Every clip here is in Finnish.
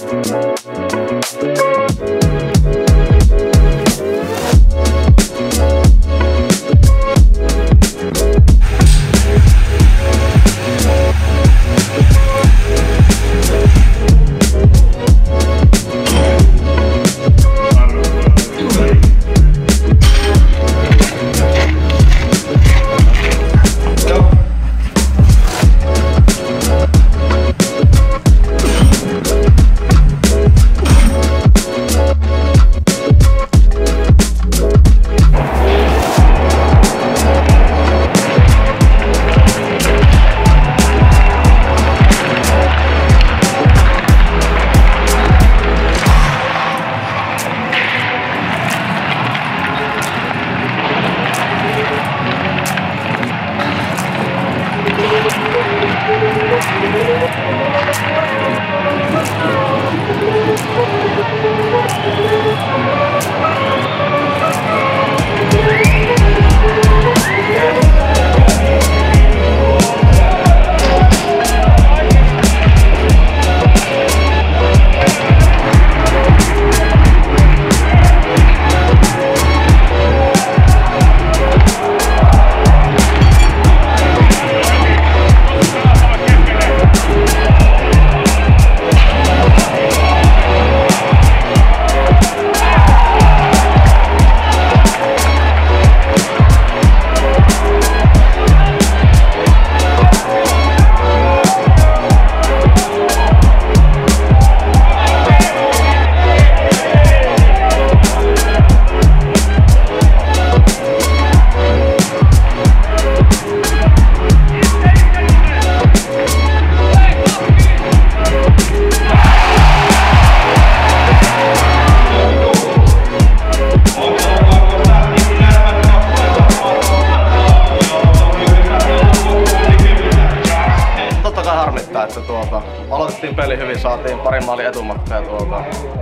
Aloitettiin peli hyvin, saatiin pari maalia etumatkaa ja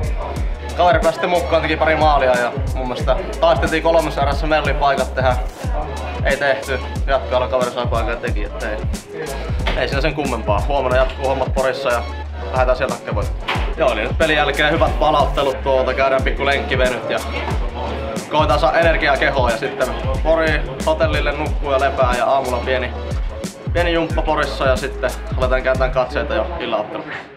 kaveri pääsi sitten mukaan, teki pari maalia ja mun mielestä taisteltiin kolmessa erässä, meillä oli paikat tehdä. Ei tehty, jatkoilla kaveri sai paikan ja teki, että ei siinä sen kummempaa. Huomenna jatkuu hommat Porissa ja lähdetään sieltä hakemaan. Joo, eli nyt pelin jälkeen hyvät palauttelut käydään pikku lenkkivenyt ja koetaan saa energiaa kehoon ja sitten Poriin hotellille nukkuu ja lepää ja aamulla pieni jumppa Porissa ja sitten aletaan kääntää katseita jo illaotteluun.